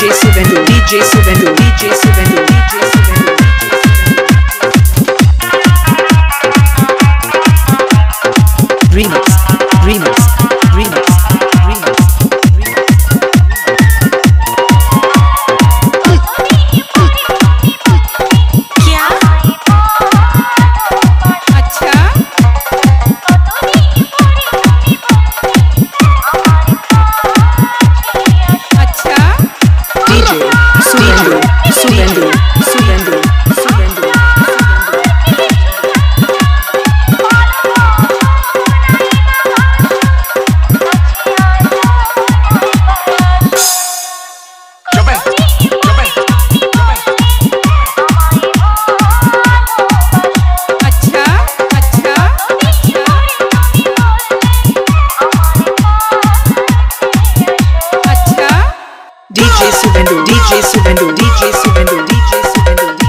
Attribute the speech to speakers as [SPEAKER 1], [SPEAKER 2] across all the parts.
[SPEAKER 1] DJ Suvendu, DJ Suvendu, DJ Suvendu, DJ Suvendu. Remix, remix, remix, remix.
[SPEAKER 2] क्या? अच्छा? अच्छा?
[SPEAKER 1] DJ Suvendu, Suvendu, Suvendu, Suvendu. DJ Suvendu, DJ Suvendu, DJ Suvendu, DJ Suvendu, DJ Suvendu.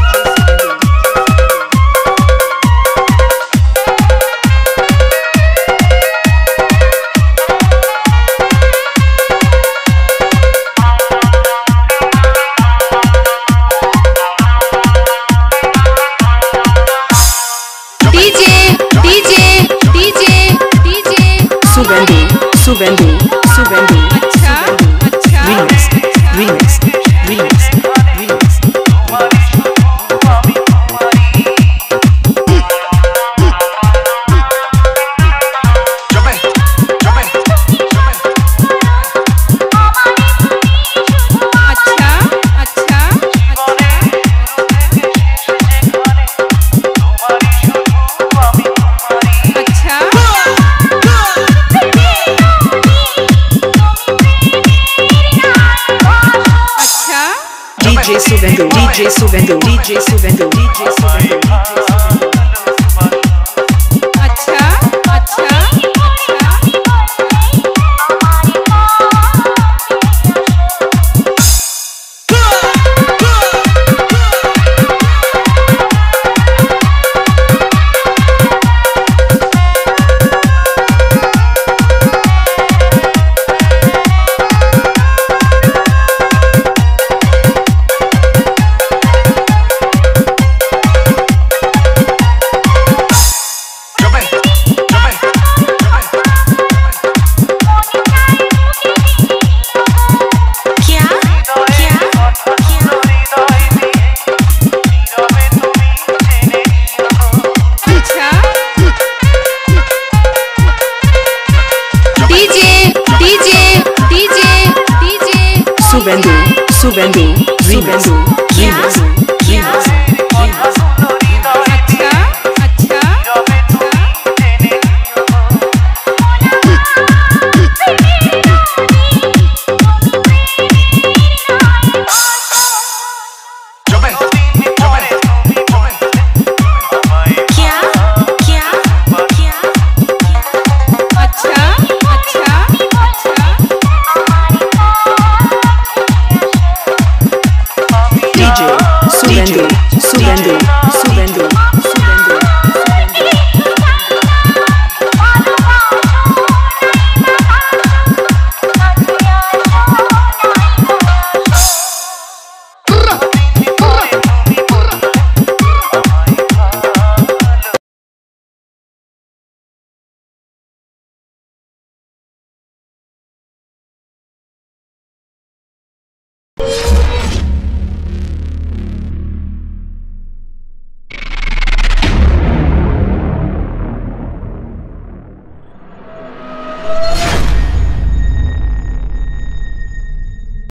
[SPEAKER 1] Suvendu, Suvendu, Suvendu.
[SPEAKER 2] अच्छा? अच्छा?
[SPEAKER 1] Remix, remix, remix, remix.
[SPEAKER 2] अच्छा? अच्छा? अच्छा? अच्छा?
[SPEAKER 1] DJ Suvendu, DJ Suvendu, DJ Suvendu, DJ Suvendu, DJ Suvendu.
[SPEAKER 2] अच्छा? अच्छा?
[SPEAKER 1] Suvendu, Suvendu, Remix, Remix.